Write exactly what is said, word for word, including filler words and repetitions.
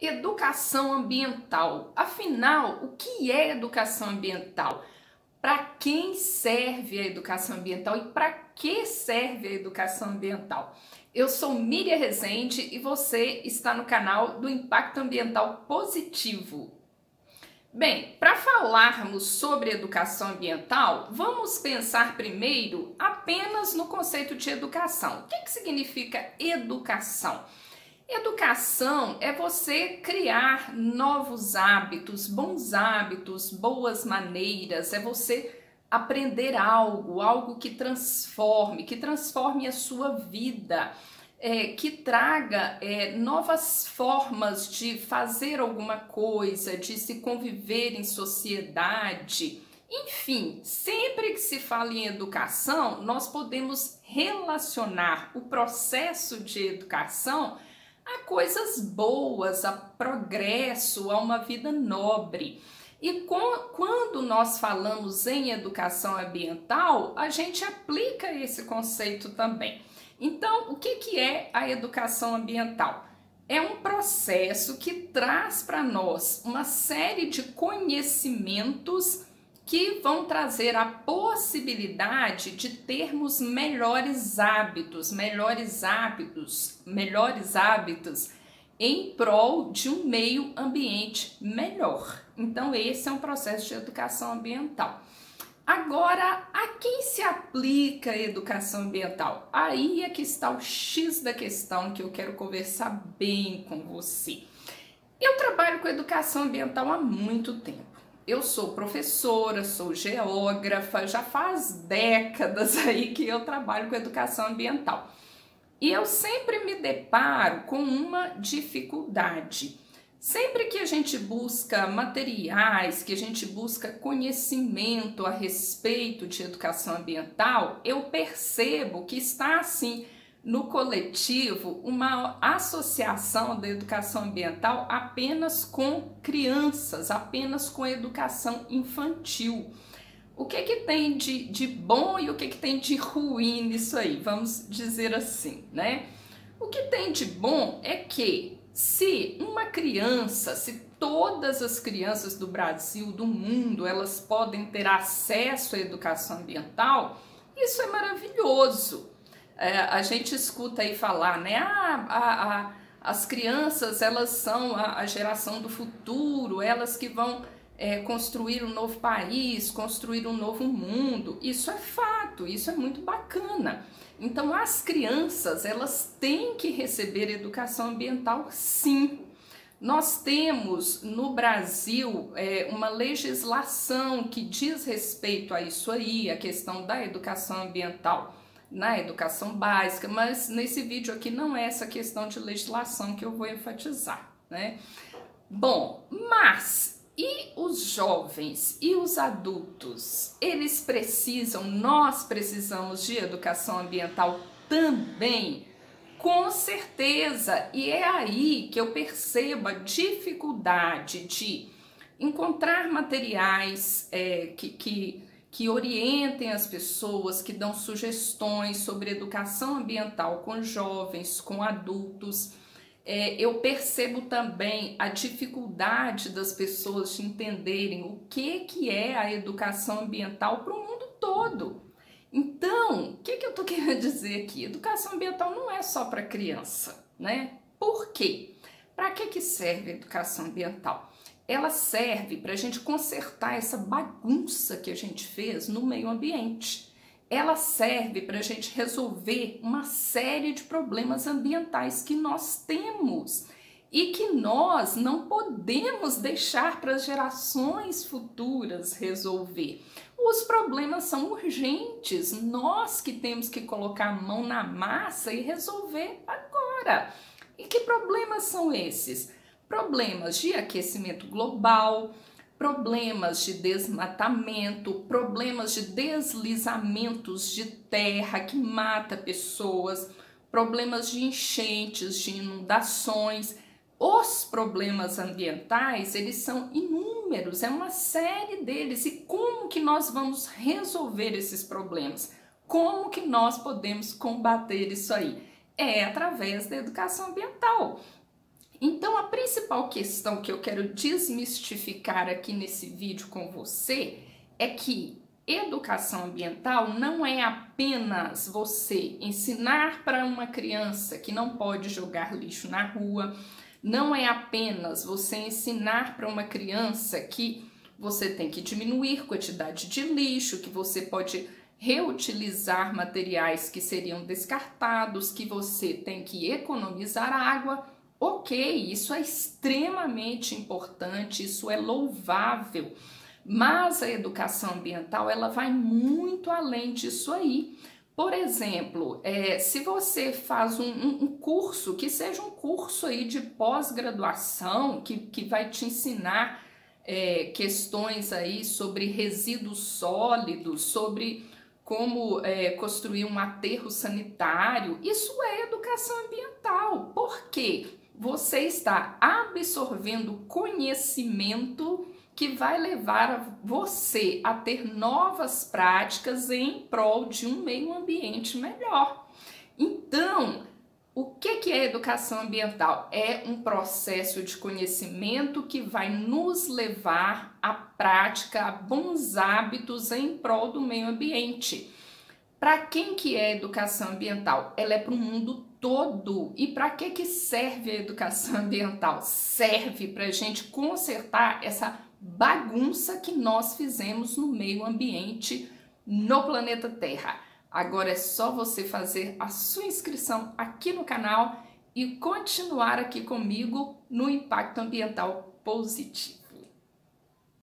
Educação ambiental. Afinal, o que é educação ambiental? Para quem serve a educação ambiental e para que serve a educação ambiental? Eu sou Miriam Rezende e você está no canal do Impacto Ambiental Positivo. Bem, para falarmos sobre educação ambiental, vamos pensar primeiro apenas no conceito de educação. O que que significa educação? Educação é você criar novos hábitos, bons hábitos, boas maneiras, é você aprender algo, algo que transforme, que transforme a sua vida, é, que traga é, novas formas de fazer alguma coisa, de se conviver em sociedade. Enfim, sempre que se fala em educação, nós podemos relacionar o processo de educação a coisas boas, a progresso, a uma vida nobre. E com, quando nós falamos em educação ambiental, a gente aplica esse conceito também. Então, o que, que é a educação ambiental? É um processo que traz para nós uma série de conhecimentos que vão trazer a possibilidade de termos melhores hábitos, melhores hábitos, melhores hábitos em prol de um meio ambiente melhor. Então, esse é um processo de educação ambiental. Agora, a quem se aplica a educação ambiental? Aí é que está o X da questão que eu quero conversar bem com você. Eu trabalho com educação ambiental há muito tempo. Eu sou professora, sou geógrafa, já faz décadas aí que eu trabalho com educação ambiental. E eu sempre me deparo com uma dificuldade. Sempre que a gente busca materiais, que a gente busca conhecimento a respeito de educação ambiental, eu percebo que está assim no coletivo uma associação da educação ambiental apenas com crianças, apenas com educação infantil. O que que tem de, de bom e o que que tem de ruim nisso aí? Vamos dizer assim, né? O que tem de bom é que se uma criança, se todas as crianças do Brasil, do mundo, elas podem ter acesso à educação ambiental, isso é maravilhoso. É, a gente escuta aí falar, né? Ah, a, a, as crianças, elas são a, a geração do futuro, elas que vão é, construir um novo país, construir um novo mundo. Isso é fato, isso é muito bacana. Então, as crianças, elas têm que receber educação ambiental, sim. Nós temos no Brasil é, uma legislação que diz respeito a isso aí, a questão da educação ambiental na educação básica, mas nesse vídeo aqui não é essa questão de legislação que eu vou enfatizar, né? Bom, mas e os jovens e os adultos? Eles precisam, nós precisamos de educação ambiental também? Com certeza, e é aí que eu percebo a dificuldade de encontrar materiais é, que, que que orientem as pessoas, que dão sugestões sobre educação ambiental com jovens, com adultos. É, eu percebo também a dificuldade das pessoas de entenderem o que, que é a educação ambiental para o mundo todo. Então, o que, que eu estou querendo dizer aqui? Educação ambiental não é só para criança, né? Por quê? Para que, que serve a educação ambiental? Ela serve para a gente consertar essa bagunça que a gente fez no meio ambiente. Ela serve para a gente resolver uma série de problemas ambientais que nós temos e que nós não podemos deixar para as gerações futuras resolver. Os problemas são urgentes, nós que temos que colocar a mão na massa e resolver agora. E que problemas são esses? Problemas de aquecimento global, problemas de desmatamento, problemas de deslizamentos de terra que mata pessoas, problemas de enchentes, de inundações. Os problemas ambientais, eles são inúmeros, é uma série deles. E como que nós vamos resolver esses problemas? Como que nós podemos combater isso aí? É através da educação ambiental. Então, a principal principal questão que eu quero desmistificar aqui nesse vídeo com você é que educação ambiental não é apenas você ensinar para uma criança que não pode jogar lixo na rua, não é apenas você ensinar para uma criança que você tem que diminuir a quantidade de lixo, que você pode reutilizar materiais que seriam descartados, que você tem que economizar água. Ok, isso é extremamente importante, isso é louvável, mas a educação ambiental ela vai muito além disso aí. Por exemplo, é, se você faz um, um, um curso, que seja um curso aí de pós-graduação, que, que vai te ensinar é, questões aí sobre resíduos sólidos, sobre como é, construir um aterro sanitário, isso é educação ambiental. Por quê? Você está absorvendo conhecimento que vai levar você a ter novas práticas em prol de um meio ambiente melhor. Então, o que é educação ambiental? É um processo de conhecimento que vai nos levar à prática, a bons hábitos em prol do meio ambiente. Para quem que é educação ambiental? Ela é para o mundo todo. E para que que serve a educação ambiental? Serve para a gente consertar essa bagunça que nós fizemos no meio ambiente no planeta Terra. Agora é só você fazer a sua inscrição aqui no canal e continuar aqui comigo no Impacto Ambiental Positivo.